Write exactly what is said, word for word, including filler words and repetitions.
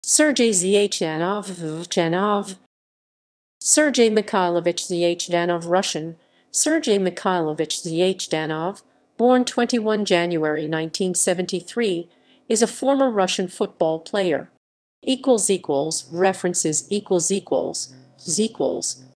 Sergei Zhdanov, Zhdanov. Sergei Mikhailovich Zhdanov, Russian, Sergei Mikhailovich Zhdanov, born the twenty-first of January nineteen seventy-three, is a former Russian football player. References equals equals